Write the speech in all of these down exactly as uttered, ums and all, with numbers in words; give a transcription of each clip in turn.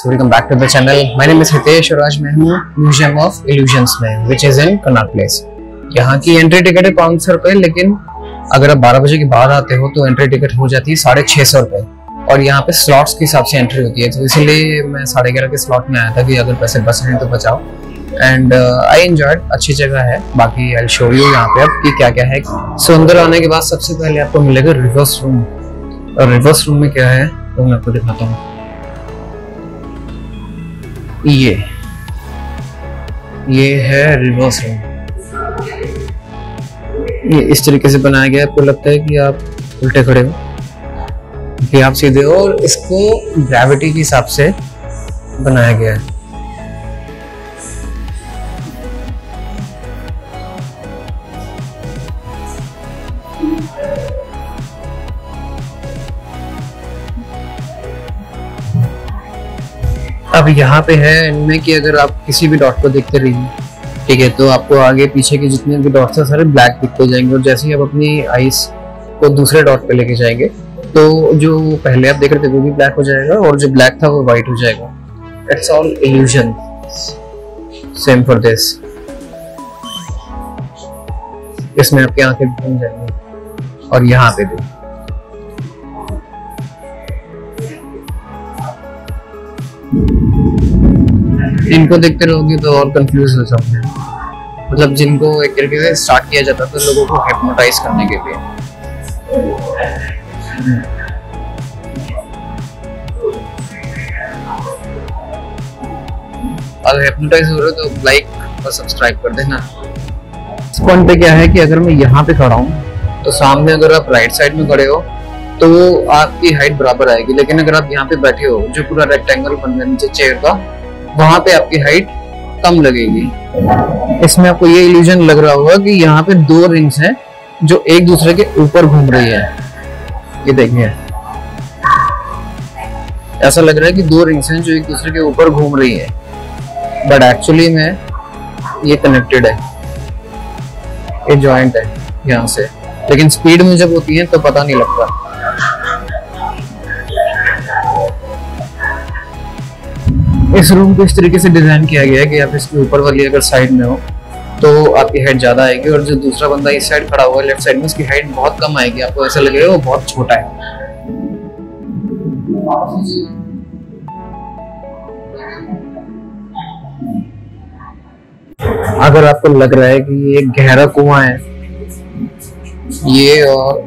Welcome back to the channel. My name is Hitesh और आज मैं हूँ म्यूजियम ऑफ इल्यूजन्स में, which is in Connaught Place. यहाँ की एंट्री टिकट है पाँच सौ रुपए, लेकिन अगर आप बारह बजे के बाद आते हो तो एंट्री टिकट हो जाती है साढ़े छह सौ रुपए। और यहाँ पे स्लॉट्स के हिसाब से एंट्री होती है, तो इसीलिए मैं साढ़े ग्यारह के स्लॉट में आया था कि अगर पैसे बच रहे हैं तो बचाओ। एंड आई एंजॉयड, अच्छी जगह है। बाकी आई शो यू यहाँ पे अब कि क्या क्या है। सो अंदर आने के बाद सबसे पहले आपको मिलेगा रिवर्स रूम, और रिवर्स रूम में क्या है तो मैं आपको दिखाता हूँ। ये ये है रिवर्स रूम। ये इस तरीके से बनाया गया है, आपको लगता है कि आप उल्टे खड़े हो कि आप सीधे हो, और इसको ग्रेविटी के हिसाब से बनाया गया है। अब यहाँ पे है इनमें कि अगर आप किसी भी डॉट को देखते रहिए, ठीक है, तो आपको आगे पीछे के जितने भी डॉट्स हैं सारे ब्लैक दिखते जाएंगे, और जैसे ही आप अपनी आईज को दूसरे डॉट पे लेके जाएंगे तो जो पहले आप देख रहे थे वो भी ब्लैक हो जाएगा, और जो ब्लैक था वो व्हाइट हो जाएगा। It's all illusion. Same for this. इसमें आपकी आंखें घूम जाएंगी, और यहाँ पे भी इनको देखते रहोगे तो और कंफ्यूज हो जाओगे। मतलब जिनको एक तरीके से स्टार्ट किया जाता था लोगों को हिप्नोटाइज करने के लिए। अगर हिप्नोटाइज हो रहे हो तो लाइक और सब्सक्राइब कर देना। इस पॉइंट पे क्या है कि अगर मैं यहाँ पे खड़ा हूँ तो सामने अगर आप राइट साइड में खड़े हो तो आपकी हाइट बराबर आएगी, लेकिन अगर आप यहाँ पे बैठे हो जो पूरा रेक्टेंगल बन रहा है नीचे चेयर का, वहां पे आपकी हाइट कम लगेगी। इसमें आपको ये इल्यूजन लग रहा होगा कि यहाँ पे दो रिंग्स हैं जो एक दूसरे के ऊपर घूम रही है। ये देखिए, ऐसा लग रहा है कि दो रिंग्स हैं जो एक दूसरे के ऊपर घूम रही है, बट एक्चुअली में ये कनेक्टेड है, ये जॉइंट है यहाँ से। लेकिन स्पीड में जब होती है तो पता नहीं लगता। इस रूम को इस तरीके से डिजाइन किया गया है कि आप इसके ऊपर वाली अगर साइड में हो तो आपकी हाइट ज्यादा आएगी, और जो दूसरा बंदा इस साइड खड़ा हुआ है लेफ्ट साइड में, उसकी हाइट बहुत कम आएगी। आपको ऐसा लगेगा वो बहुत छोटा है। अगर आपको लग रहा है कि ये गहरा कुआं है, ये और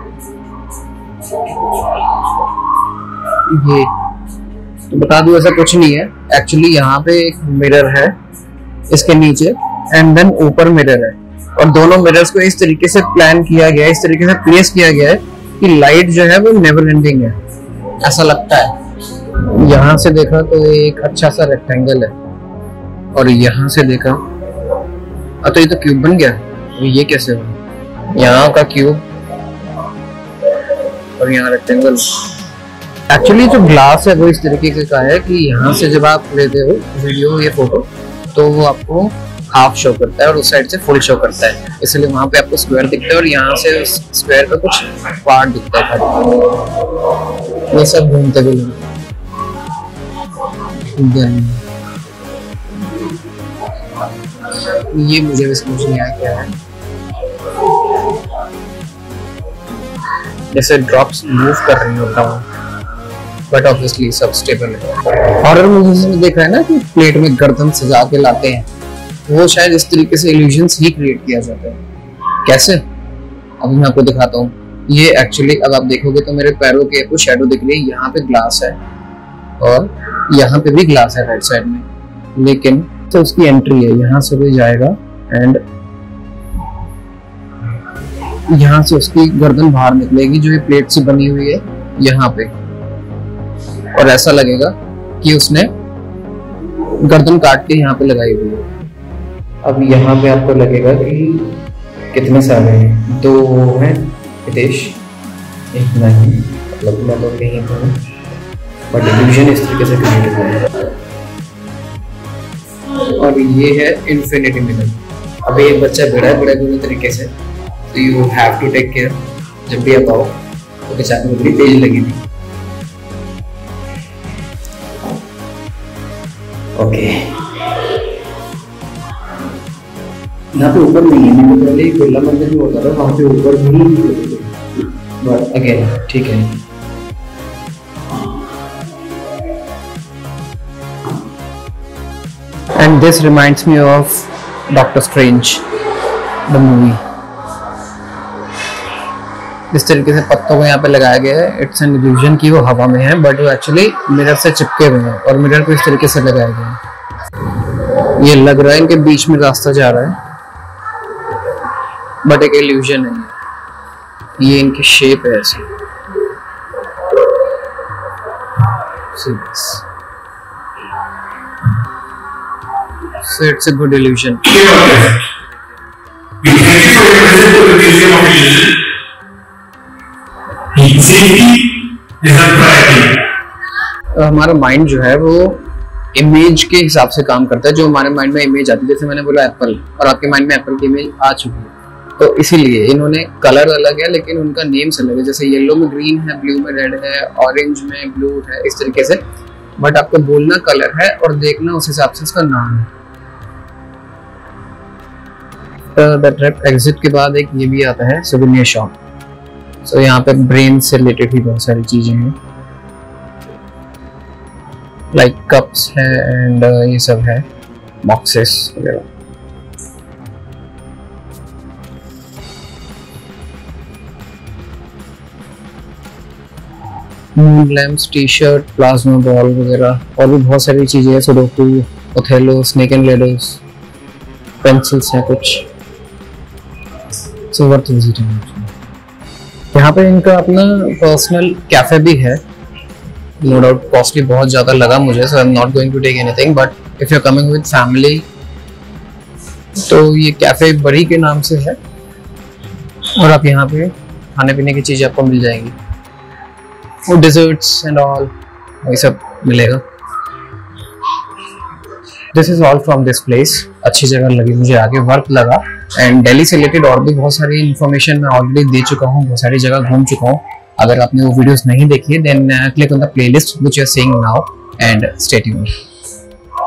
ये, तो बता दूं ऐसा कुछ नहीं है। एक्चुअली यहाँ पे एक मिरर है इसके नीचे, एंड देन ऊपर मिरर है, और दोनों मिरर्स को इस तरीके से प्लान किया गया है, इस तरीके से प्लेस किया गया है कि लाइट जो है वो नेवर एंडिंग है, ऐसा लगता है। यहाँ से देखा तो एक अच्छा सा रेक्टेंगल है, और यहाँ से देखा तो ये तो क्यूब बन गया। ये कैसे हुआ? यहाँ का क्यूब और यहाँ रेक्टेंगल। एक्चुअली जो ग्लास है वो इस तरीके का है कि यहाँ से जब आप लेते हो वीडियो या फोटो तो वो आपको हाफ शो करता है और उस साइड से फुल शो करता है, इसलिए वहाँ पे आपको स्क्वायर दिखता है, और यहाँ से उस स्क्वायर का कुछ पार्ट दिखता है खाली। ये सब घूमते हुए ये मुझे भी समझ नहीं आया क्या है। जैसे ड्रॉप्स मूव कर रही हो डाउन, बट ऑब्वियसली सब स्टेबल है। हॉरर मूवीज में देखा है ना कि प्लेट में गर्दन सजा के लाते हैं, वो शायद इस तरीके से इल्यूजन्स ही क्रिएट किया जाता है। कैसे? अभी मैं आपको दिखाता हूँ। ये एक्चुअली अब आप देखोगे तो मेरे पैरों के आपको शैडो दिख रही है। यहाँ पे ग्लास है और यहाँ पे भी ग्लास है राइट साइड में, लेकिन तो उसकी एंट्री है, यहाँ से भी जाएगा एंड यहाँ से उसकी गर्दन बाहर निकलेगी जो ये प्लेट से बनी हुई है यहाँ पे, और ऐसा लगेगा कि उसने गर्दन काट के यहाँ पे लगाई हुई है। अब यहाँ पे आपको लगेगा कि कितने सारे हैं, दो हैं हितेश, एक नहीं, मतलब मैं तो कहीं पर, बट इल्यूजन इस तरीके से क्रिएट हुआ है। और ये है इन्फिनिटी मिरर। अब एक बच्चा बड़ा है बड़े बुरे तरीके से, तो you have to take care. जब भी आप आओ तो बेचारे को बड़ी तेज लगेगी। ओके, यहाँ पे ऊपर नहीं है, मैंने पहले बिरला मंदिर में होता था वहाँ पे ऊपर भी, बट अगेन ठीक है। And this reminds me of doctor strange the movie. इस तरीके से पत्तों को यहाँ पे लगाया गया है, इट्स एन इल्यूजन की वो हवा में है, बट वो एक्चुअली मिरर से चिपके हुए हैं और मिरर को इस तरीके से लगाया गया है। ये लग रहा है इनके बीच में रास्ता जा रहा है, बट एक इल्यूजन है, ये इनकी शेप है ऐसी। So it's a good illusion. हमारा माइंड जो है वो इमेज के हिसाब से काम करता है, जो हमारे माइंड में इमेज आती है। जैसे मैंने बोला एप्पल, और आपके माइंड में एप्पल की इमेज आ चुकी है, तो इसीलिए इन्होंने कलर अलग है लेकिन उनका नेम्स अलग है। जैसे येलो में ग्रीन है, ब्लू में रेड है, ऑरेंज में ब्लू है, इस तरीके से। बट आपको बोलना कलर है और देखना उस हिसाब से उसका नाम है। दैट एग्जिट के बाद एक ये भी आता है सोवेनियर शॉप। सो यहाँ पे ब्रेन से रिलेटेड ही बहुत सारी चीजें हैं, लाइक कप्स है एंड uh, ये सब है, बॉक्सेस वगैरह। Moon lamps, T shirt, plasma ball वगैरह और भी बहुत सारी चीजें हैं। Sudoku, Othello, snake and ladders, pencils हैं कुछ। So worth visiting. यहाँ पे इनका अपना पर्सनल कैफे भी है, नो डाउट कॉस्टली बहुत ज़्यादा लगा मुझे, so I am not going to take anything. But if you are coming with family तो ये कैफे बड़ी के नाम से है, और आप यहाँ पे खाने पीने की चीज़ें आपको मिल जाएंगी, और डिजर्ट्स एंड ऑल वही सब मिलेगा। This is all from this place. अच्छी जगह लगी मुझे, आगे वर्थ लगा। एंड दिल्ली से रिलेटेड और भी बहुत सारी इन्फॉर्मेशन मैं ऑलरेडी दे चुका हूँ, बहुत सारी जगह घूम चुका हूँ। अगर आपने वो वीडियोस नहीं देखी है then click on the playlist which you are seeing now and stay tuned.